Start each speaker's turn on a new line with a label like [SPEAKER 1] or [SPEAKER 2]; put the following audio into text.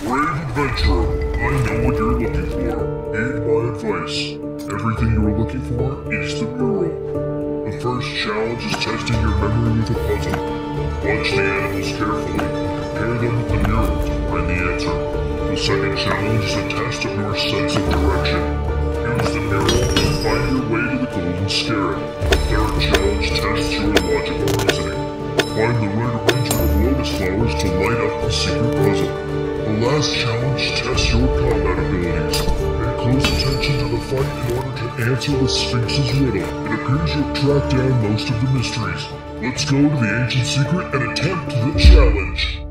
[SPEAKER 1] Brave adventurer, I know what you're looking for. Heed my advice. Everything you're looking for is the mural. The first challenge is testing your memory with a puzzle. Watch the animals carefully and compare them with the mural to find the answer. The second challenge is a test of your sense of direction. Use the mural to find your way to the golden scarab. The third challenge tests your logical reasoning. Find the right arrangement of lotus flowers to light up the secret puzzle. The last challenge tests your combat abilities. Pay close attention to the fight in order to answer the Sphinx's riddle. It appears you've tracked down most of the mysteries. Let's go to the ancient secret and attempt the challenge.